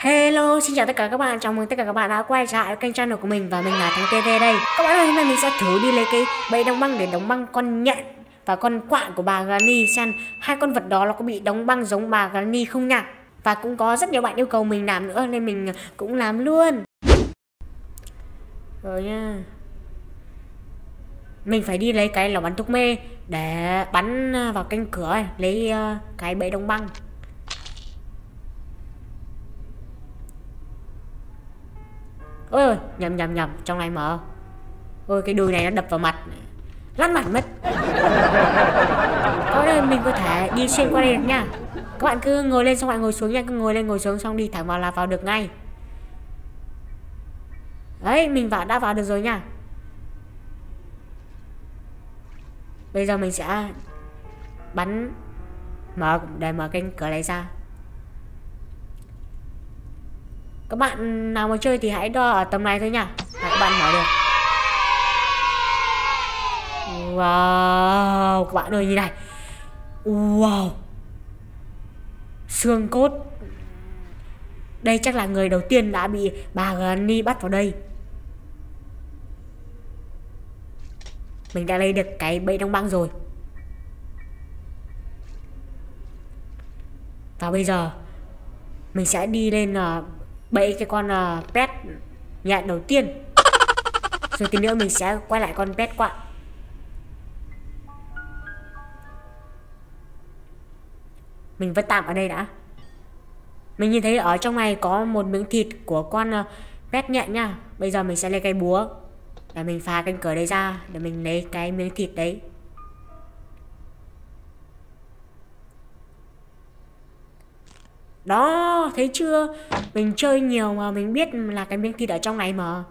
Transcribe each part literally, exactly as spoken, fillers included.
Hello, xin chào tất cả các bạn, chào mừng tất cả các bạn đã quay trở lại kênh channel của mình và mình là thằng tê vê đây. Các bạn ơi, hôm nay mình sẽ thử đi lấy cái bẫy đóng băng để đóng băng con nhện và con quạ của bà Granny xem hai con vật đó nó có bị đóng băng giống bà Granny không nha. Và cũng có rất nhiều bạn yêu cầu mình làm nữa nên mình cũng làm luôn. Rồi nha. Mình phải đi lấy cái lò bắn thuốc mê để bắn vào cánh cửa này, lấy cái bẫy đóng băng. Ôi nhầm nhầm nhầm, trong này mở. Ôi cái đùi này nó đập vào mặt, lăn mặt mất. Có đây mình có thể đi xuyên qua đây được nha. Các bạn cứ ngồi lên xong lại ngồi xuống nha, cứ ngồi lên ngồi xuống xong đi thẳng vào là vào được ngay. Đấy, mình vào đã vào được rồi nha. Bây giờ mình sẽ bắn mở để mở cánh cửa này ra. Các bạn nào mà chơi thì hãy đo ở tầm này thôi nha. Và các bạn mở được. Wow, các bạn ơi như này. Wow, xương cốt. Đây chắc là người đầu tiên đã bị bà Granny bắt vào đây. Mình đã lấy được cái bẫy đóng băng rồi. Và bây giờ mình sẽ đi lên uh, bẫy cái con uh, pet nhện đầu tiên. Rồi tí nữa mình sẽ quay lại con pet quạ. Mình vẫn tạm ở đây đã. Mình nhìn thấy ở trong này có một miếng thịt của con uh, pet nhện nha. Bây giờ mình sẽ lấy cái búa để mình phá cánh cửa đấy ra, để mình lấy cái miếng thịt đấy. Đó, thấy chưa? Mình chơi nhiều mà mình biết là cái miếng thịt ở trong này mà.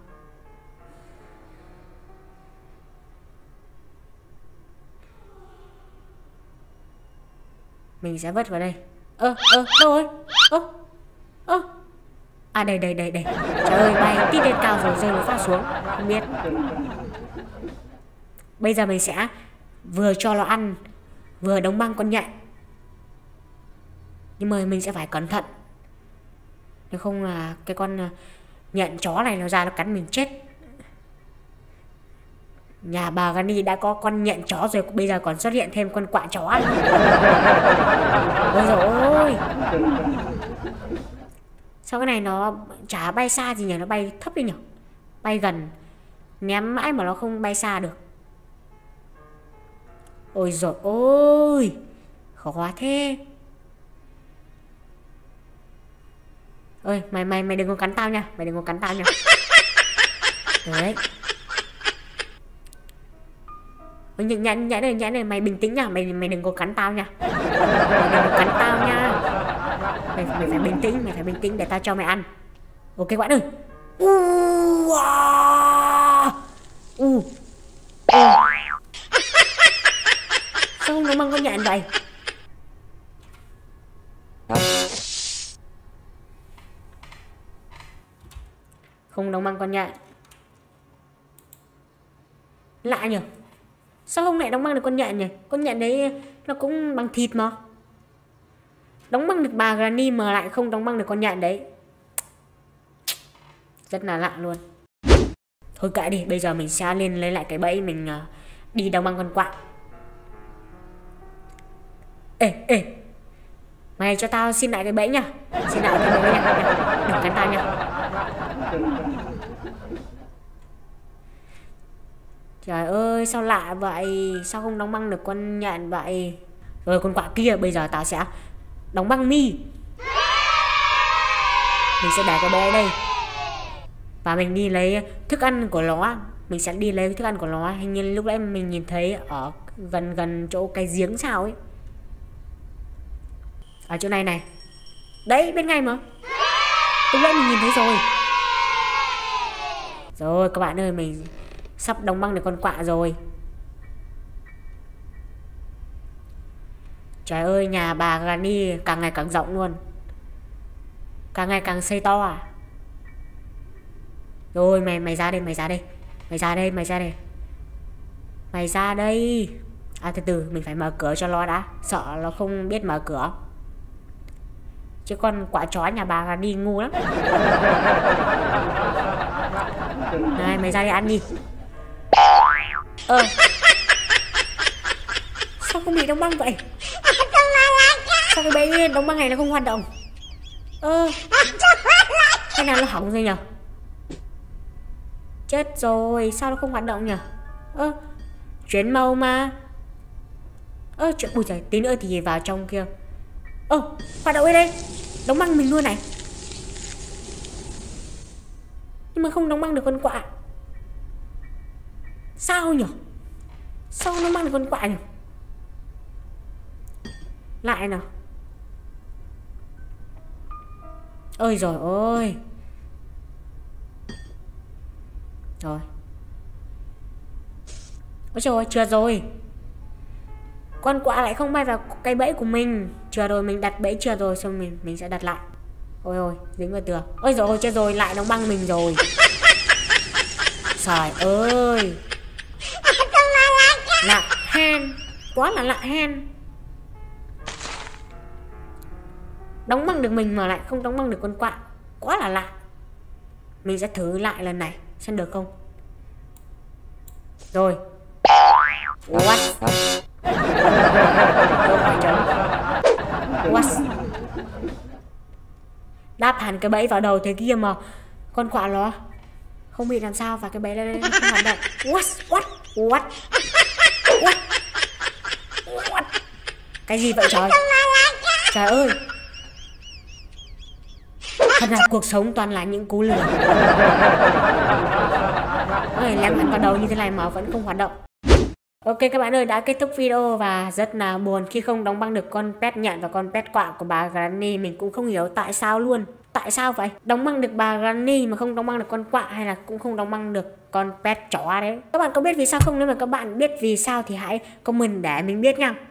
Mình sẽ vứt vào đây. Ơ, ơ, đâu rồi? Ơ, ơ. À đây, đây, đây, đây. Trời ơi, bay tít lên cao rồi rơi một phát xuống. Không biết. Bây giờ mình sẽ vừa cho nó ăn, vừa đóng băng con nhện. Nhưng mà mình sẽ phải cẩn thận, nếu không là cái con nhện chó này nó ra nó cắn mình chết. Nhà bà Granny đã có con nhện chó rồi, bây giờ còn xuất hiện thêm con quạ chó. Ôi dồi ôi, sao cái này nó chả bay xa gì nhỉ, nó bay thấp đi nhỉ. Bay gần ném mãi mà nó không bay xa được. Ôi dồi ôi, khó quá thế. Ơi, mày mày mày đừng có cắn tao nha, mày đừng có cắn tao nha. Đấy. Ôi, nhãn nhãn nhãn này, nhãn này, mày bình tĩnh nha, mày mày đừng có cắn tao nha. Mày đừng có cắn tao nha. Mày mày phải bình tĩnh, mày phải bình tĩnh để tao cho mày ăn. Ok các bạn ơi. U u. Sao không nó mang con nhện vậy? Không đóng băng con nhện. Lạ nhỉ, sao không lại đóng băng được con nhện nhỉ? Con nhện đấy nó cũng bằng thịt mà. Đóng băng được bà Granny mà lại không đóng băng được con nhện đấy. Rất là lạ luôn. Thôi kệ đi, bây giờ mình sẽ lên lấy lại cái bẫy, mình uh, đi đóng băng con quạ. Ê ê, mày cho tao xin lại cái bẫy nha. Xin lại cái bẫy nha, đừng cắn tao nha. Trời ơi, sao lạ vậy? Sao không đóng băng được con nhện vậy? Rồi con quạ kia, bây giờ tao sẽ đóng băng mi. Mình sẽ để cái bé ở đây. Và mình đi lấy thức ăn của nó. Mình sẽ đi lấy thức ăn của nó. Hình như lúc nãy mình nhìn thấy ở gần gần chỗ cái giếng sao ấy. Ở chỗ này này. Đấy, bên ngay mà. Lúc nãy mình nhìn thấy rồi. Rồi các bạn ơi, mình sắp đóng băng được con quạ rồi. Trời ơi, nhà bà Granny càng ngày càng rộng luôn, càng ngày càng xây to à. Rồi mày mày ra đây, mày ra đây. Mày ra đây, mày ra đây. Mày ra đây. À từ từ, mình phải mở cửa cho nó đã. Sợ nó không biết mở cửa. Chứ con quả chó nhà bà là đi ngu lắm. Này mày ra đây ăn đi. Ơ sao không bị đóng băng vậy? Sao cái bé đóng băng này nó không hoạt động? Ơ cái nào nó hỏng rồi nhở? Chết rồi, sao nó không hoạt động nhở? Ơ chuyển màu mà. Ơ chuyện ui trời, tí nữa thì vào trong kia. Ơ hoạt động ở đây, đóng băng mình luôn này. Nhưng mà không đóng băng được con quạ. Sao nhở? Sao nó băng được con quạ nhở? Lại nào. Ôi rồi ôi. Rồi. Ôi trời ơi, chưa rồi. Con quạ lại không bay vào cái bẫy của mình. Chưa rồi, mình đặt bẫy chưa rồi. Xong mình mình sẽ đặt lại. Ôi ôi, dính vào tường. Ôi rồi ôi, chưa rồi, lại đóng băng mình rồi. Trời ơi. Lạ han. Quá là lạ han. Đóng băng được mình mà lại không đóng băng được con quạ. Quá là lạ. Mình sẽ thử lại lần này xem được không. Rồi. What? What? Đáp hẳn cái bẫy vào đầu thế kia mà con quạ nó không bị làm sao và cái bẫy đây không hoạt động. What? What? What? What? What? Cái gì vậy trời? Trời ơi. Thật là cuộc sống toàn là những cú lừa. Ôi, lem hẳn vào đầu như thế này mà vẫn không hoạt động. Ok các bạn ơi, đã kết thúc video và rất là buồn khi không đóng băng được con pet nhện và con pet quạ của bà Granny. Mình cũng không hiểu tại sao luôn. Tại sao vậy? Đóng băng được bà Granny mà không đóng băng được con quạ, hay là cũng không đóng băng được con pet chó đấy. Các bạn có biết vì sao không? Nếu mà các bạn biết vì sao thì hãy comment để mình biết nha.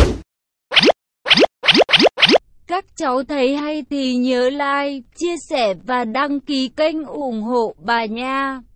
Các cháu thấy hay thì nhớ like, chia sẻ và đăng ký kênh ủng hộ bà nha.